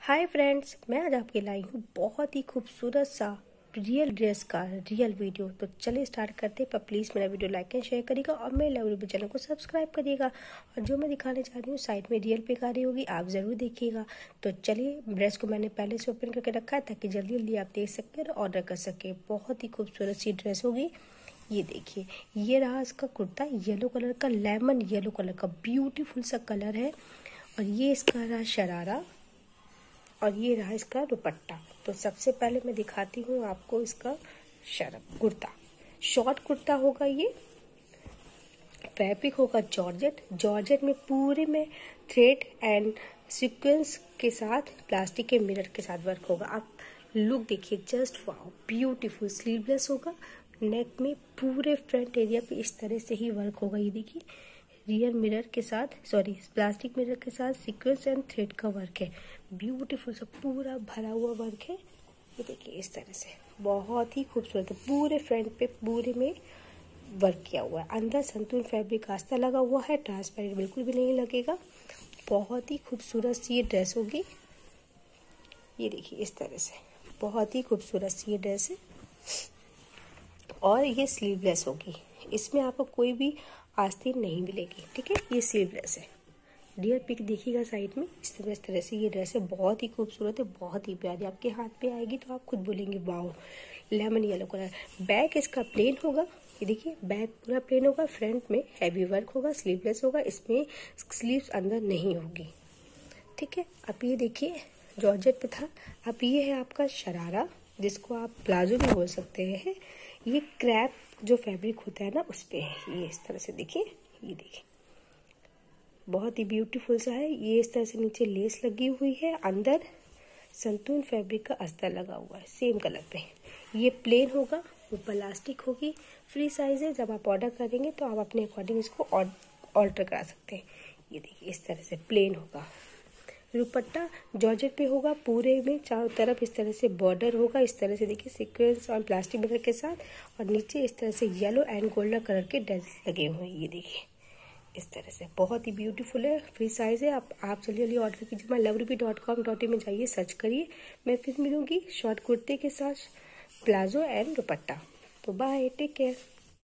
Hi friends, मैं आज आपके लाई हूँ बहुत ही खूबसूरत सा रियल ड्रेस का रियल वीडियो। तो चलिए स्टार्ट करते हैं। पर प्लीज़ मेरा वीडियो लाइक एंड शेयर करिएगा और मेरे लवली चैनल को सब्सक्राइब करिएगा। और जो मैं दिखाने जा रही हूँ साइड में रियल पिक आ रही होगी, आप ज़रूर देखिएगा। तो चलिए, ड्रेस को मैंने पहले से ओपन करके रखा है ताकि जल्दी जल्दी आप देख सकें और ऑर्डर कर सकें। बहुत ही खूबसूरत सी ड्रेस होगी। ये देखिए, ये रहा इसका कुर्ता, येलो कलर का, लेमन येलो कलर का ब्यूटीफुल सा कलर है। और ये इसका रहा शरारा और ये रहा इसका दुपट्टा। तो सबसे पहले मैं दिखाती हूँ आपको इसका कुर्ता। शॉर्ट कुर्ता होगा, ये फैब्रिक होगा जॉर्जेट। जॉर्जेट में पूरे में थ्रेड एंड सीक्वेंस के साथ प्लास्टिक के मिरर के साथ वर्क होगा। आप लुक देखिए, जस्ट वाओ, ब्यूटीफुल। स्लीवलेस होगा, नेक में पूरे फ्रंट एरिया पे इस तरह से ही वर्क होगा। ये देखिए, रियर मिरर के साथ, प्लास्टिक मिरर के साथ सीक्वेंस एंड थ्रेड का वर्क है। ब्यूटीफुल सा पूरा भरा हुआ वर्क है। ये देखिए इस तरह से बहुत ही खूबसूरत है। पूरे फ्रंट पे पूरे में वर्क किया हुआ है। अंदर संतूर फैब्रिक आस्ता लगा हुआ है, ट्रांसपेरेंट बिल्कुल भी नहीं लगेगा। बहुत ही खूबसूरत सी ये ड्रेस होगी। ये देखिए इस तरह से बहुत ही खूबसूरत सी ये ड्रेस है और ये स्लीवलेस होगी। इसमें आपको कोई भी आस्तीन नहीं मिलेगी, ठीक है। ये स्लीवलेस है। डियर पिक देखिएगा साइड में, इस तरह से ये ड्रेस है। बहुत ही खूबसूरत है, बहुत ही प्यारी। आपके हाथ पे आएगी तो आप खुद बोलेंगे wow. Lemon yellow colour. Back इसका प्लेन होगा। ये देखिए, बैक पूरा प्लेन होगा। फ्रंट में हैवी वर्क होगा, स्लीवलेस होगा। इसमें स्लीव्स अंदर नहीं होगी, ठीक है। अब ये देखिए, जॉर्जेट पे था। अब ये है आपका शरारा, जिसको आप प्लाजो भी बोल सकते हैं। ये क्रैप जो फैब्रिक होता है ना, उस पे है। ये इस तरह से देखिए, ये देखिए बहुत ही ब्यूटीफुल सा है। ये इस तरह से नीचे लेस लगी हुई है, अंदर संतून फैब्रिक का अस्तर लगा हुआ है सेम कलर पे। ये प्लेन होगा, ऊपर इलास्टिक होगी। फ्री साइज है। जब आप ऑर्डर करेंगे तो आप अपने अकॉर्डिंग इसको ऑल्टर करा सकते हैं। ये देखिए इस तरह से प्लेन होगा। दुपट्टा जॉर्जेट पे होगा, पूरे में चारों तरफ इस तरह से बॉर्डर होगा। इस तरह से देखिए, सीक्वेंस और प्लास्टिक मिरर के साथ। और नीचे इस तरह से येलो एंड गोल्डन कलर के डेल्स लगे हुए हैं। ये देखिए इस तरह से बहुत ही ब्यूटीफुल है। फ्री साइज है। आप जल्दी जल्दी ऑर्डर कीजिए। मैं loveruby.com.in में जाइए, सर्च करिए। मैं फिर मिलूंगी शॉर्ट कुर्ते के साथ प्लाजो एंड दुपट्टा। तो बाय, टेक केयर।